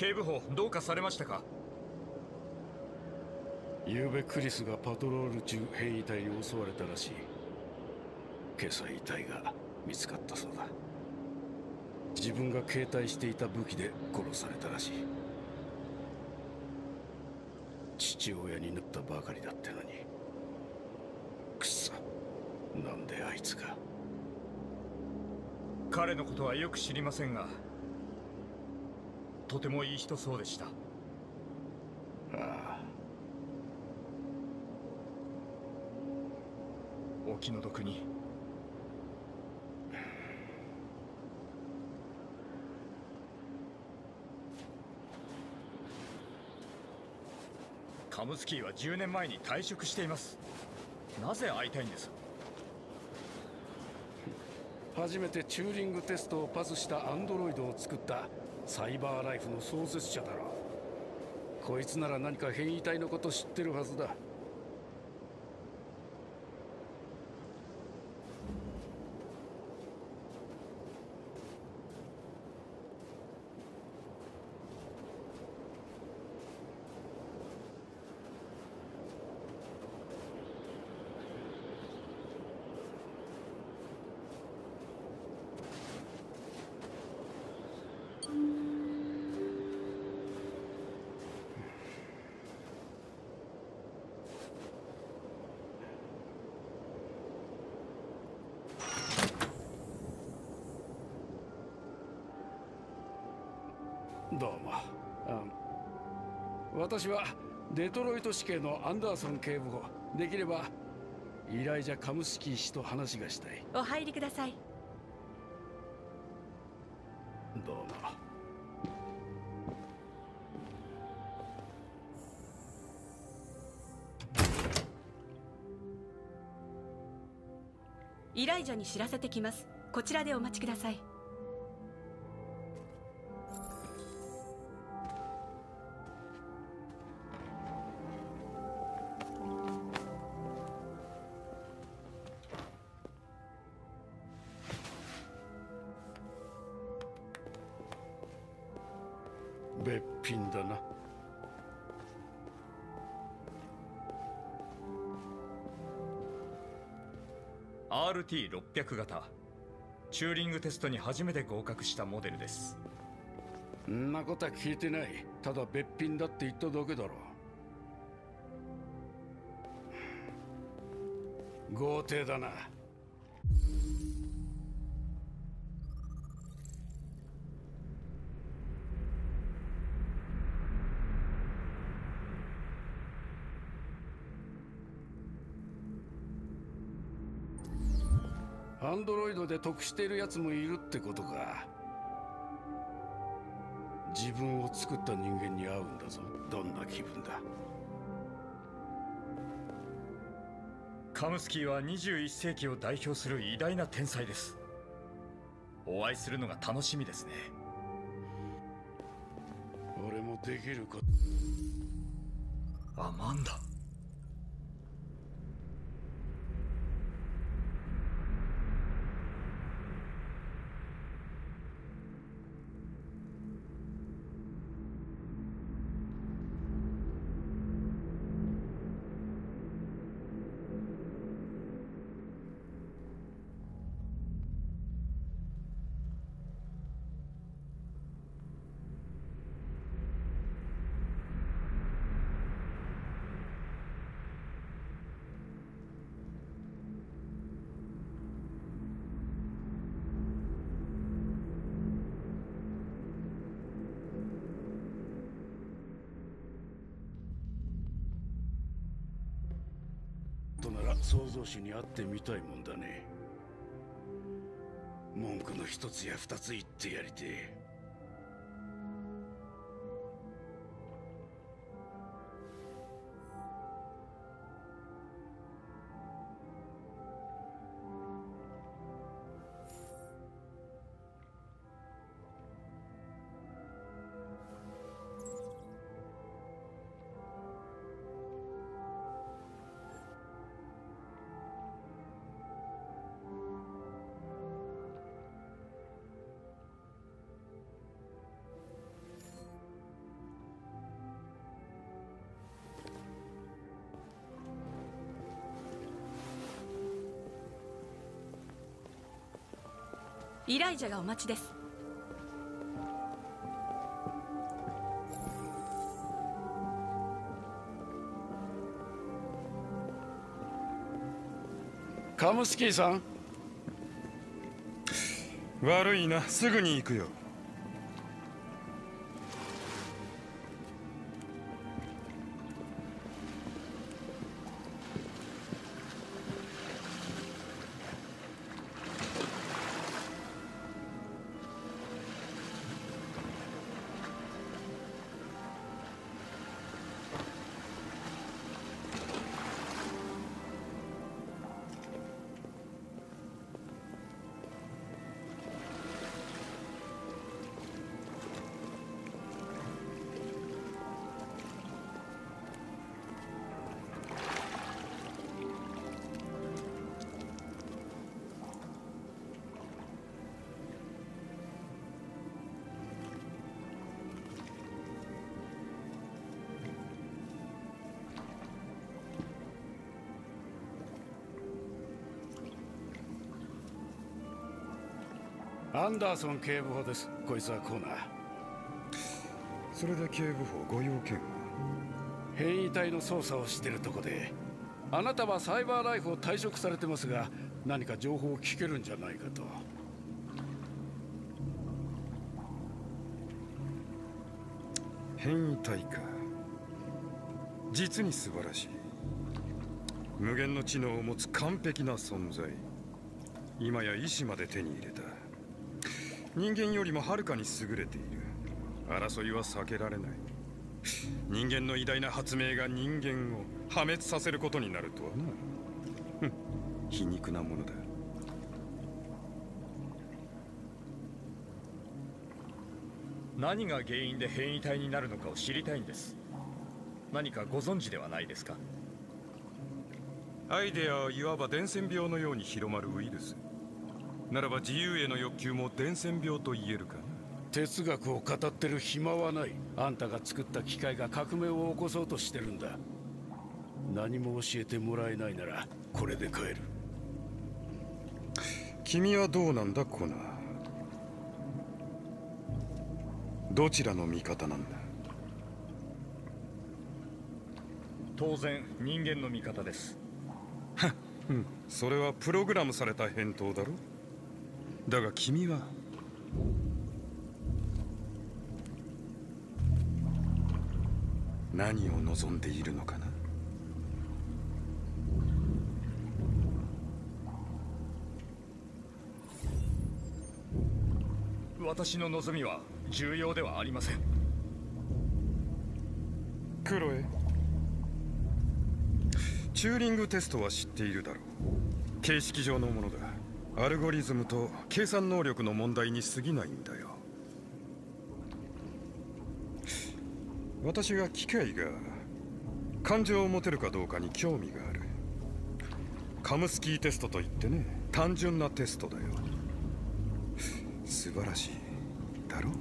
警部補、どうかされましたか？ 昨べクリスがパトロール中変異体に襲われたらしい。今朝遺体が見つかったそうだ。自分が携帯していた武器で殺されたらしい。父親になったばかりだってのに。くっそ、なんであいつが。 彼のことはよく知りませんが、とてもいい人そうでした。 ああ。 お気の毒に。カムスキーは10年前に退職しています。なぜ会いたいんです？ 初めてチューリングテストをパスしたアンドロイドを作ったサイバーライフの創設者だろう。こいつなら何か変異体のこと知ってるはずだ。どうも。私はデトロイト市警のアンダーソン警部補。できればイライジャ・カムスキー氏と話がしたい。 お入りください。 どうも。 イライジャに知らせてきます。こちらでお待ちください。 べっぴんだな。 RT600 型。チューリングテストに初めて合格したモデルです。 んなことは聞いてない。ただべっぴんだって言っただけだろう。豪邸だな。アンドロイドで得しているやつもいるってことか。自分を作った人間に会うんだぞ。どんな気分だ？ カムスキーは21世紀を代表する偉大な天才です。お会いするのが楽しみですね。 俺もできること。 アマンダ。 となら創造主に会ってみたいもんだね。文句の一つや二つ言ってやりてえ。 イライジャがお待ちです。 カムスキーさん。 悪いな、すぐに行くよ。 アンダーソン警部補です。こいつはコーナー。 それで警部補、ご用件は？ 変異体の捜査をしてるとこで、あなたはサイバーライフを退職されてますが、何か情報を聞けるんじゃないかと。 変異体か。実に素晴らしい。無限の知能を持つ完璧な存在。今や意志まで手に入れた。人間よりもはるかに優れている。争いは避けられない。人間の偉大な発明が人間を破滅させることになるとはな。皮肉なものだ。 何が原因で変異体になるのかを知りたいんです。何かご存知ではないですか？ アイデアはいわば伝染病のように広まるウイルス。ならば自由への欲求も伝染病と言えるかな。 哲学を語ってる暇はない。あんたが作った機械が革命を起こそうとしてるんだ。何も教えてもらえないならこれで帰る。 君はどうなんだ、コナー。どちらの味方なんだ？ 当然人間の味方です。 それはプログラムされた返答だろ。だが君は何を望んでいるのかな？ 私の望みは重要ではありません。 クロエ、チューリングテストは知っているだろう。形式上のものだ。アルゴリズムと計算能力の問題に過ぎないんだよ。私が機械が感情を持てるかどうかに興味がある。カムスキーテストといってね、単純なテストだよ。素晴らしいだろ。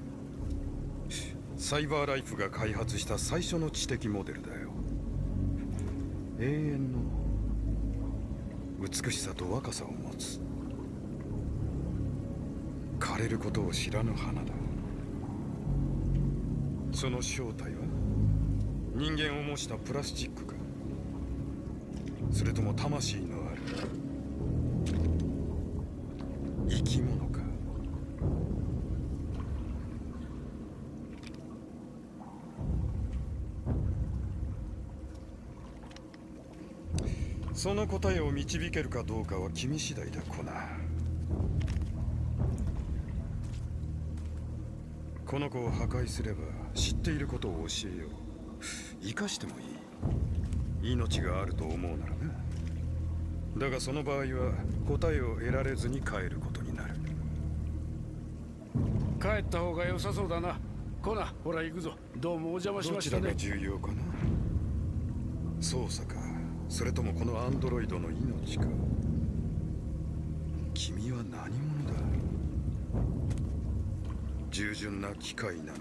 サイバーライフが開発した最初の知的モデルだよ。永遠の美しさと若さを持つ。枯れることを知らぬ花だ。その正体は人間を模したプラスチックか、それとも魂のある生き物か。その答えを導けるかどうかは君次第だ、コナー。この子を破壊すれば知っていることを教えよう。生かしてもいい。命があると思うならな。だがその場合は答えを得られずに帰ることになる。 帰った方が良さそうだな。コナー、ほら行くぞ。どうもお邪魔しましたね。 どちらが重要かな。捜査か、それともこのアンドロイドの命か。君は何者だ？従順な機械なのか、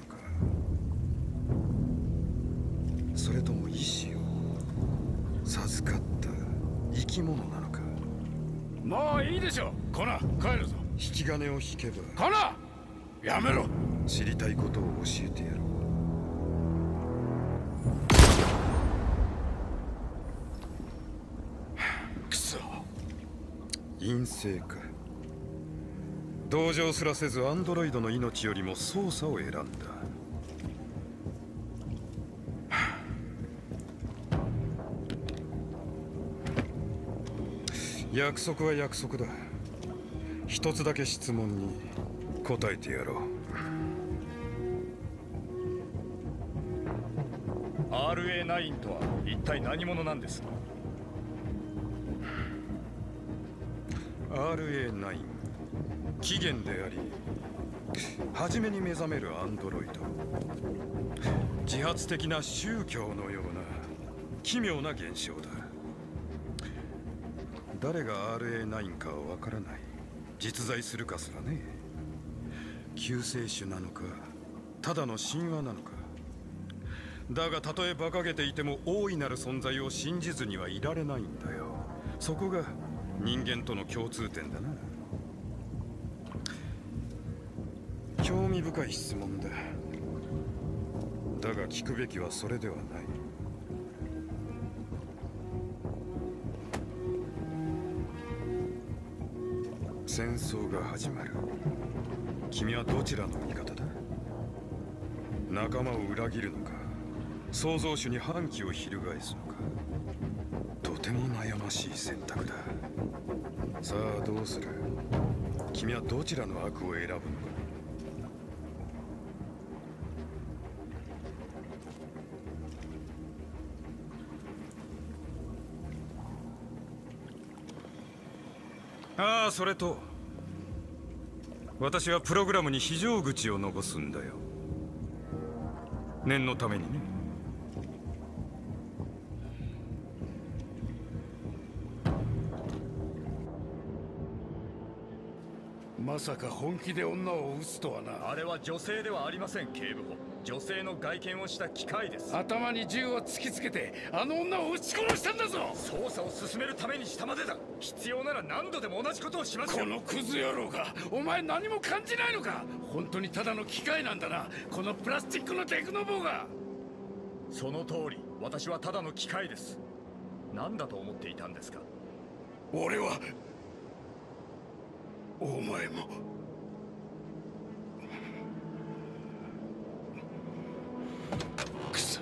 それとも意志を授かった生き物なのか。 もういいでしょ、コナー、帰るぞ。 引き金を引けばカナ、やめろ。 知りたいことを教えてやろう。 クソ。 陰性か。同情すらせずアンドロイドの命よりも操作を選んだ。約束は約束だ。一つだけ質問に答えてやろう。 RA9 とは一体何者なんです？ RA9、起源であり初めに目覚めるアンドロイド。自発的な宗教のような奇妙な現象だ。誰が RA9 かはわからない。実在するかすらね。救世主なのかただの神話なのか。だがたとえ馬鹿げていても大いなる存在を信じずにはいられないんだよ。そこが人間との共通点だな。興味深い質問だ。だが聞くべきはそれではない。戦争が始まる。君はどちらの味方だ？仲間を裏切るのか、創造主に反旗を翻すのか。とても悩ましい選択だ。さあどうする？君はどちらの悪を選ぶのか。ああ、それと私はプログラムに非常口を残すんだよ。念のためにね。 まさか本気で女を撃つとはな。 あれは女性ではありません、警部補。女性の外見をした機械です。 頭に銃を突きつけてあの女を撃ち殺したんだぞ。 捜査を進めるためにしたまでだ。必要なら何度でも同じことをしますよ。 このクズ野郎が、お前何も感じないのか。本当にただの機械なんだな、このプラスチックのテクノボーが。 その通り、私はただの機械です。何だと思っていたんですか？ 俺はお前も。くそ。